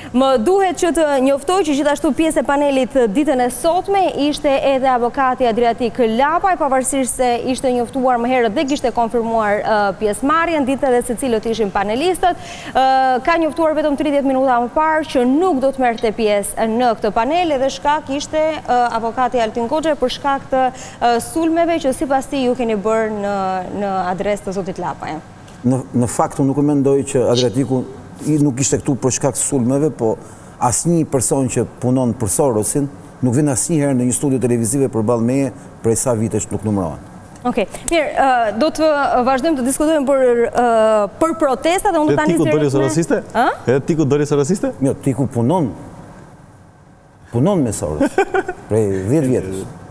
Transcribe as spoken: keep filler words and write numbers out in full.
Më duhet që të njoftoj që gjithashtu pjesë e panelit ditën e sotme ishte edhe avokati Adriatik Lapaj, pavarësisht se ishte njoftuar më herët dhe kishte konfirmuar pjesëmarrjen, ditë edhe se cilët ishin panelistët. Ka njoftuar vetëm tridhjetë minuta më parë që nuk do të merrte pjesë në këtë panel, edhe shkak ishte avokati Altin Koxha për shkak të sulmeve që sipas tij ju keni bërë në në adresë të zotit Lapaj. Në, në fakt, unë nuk mendoj që Adriatiku nuk ishte këtu për shkak sulmeve, po asnjë person që punon për Sorosin nuk vjen asnjëherë në një studio televizive përballë meje prej sa vitesh nuk numërohen. Okej, mirë, do të vazhdojmë të diskutojmë për për protestat dhe unë do tani Tiku doli së rasiste? Ë? Tiku doli së rasiste? Jo, Tiku punon punon me Soros prej dhjetë vjetësh.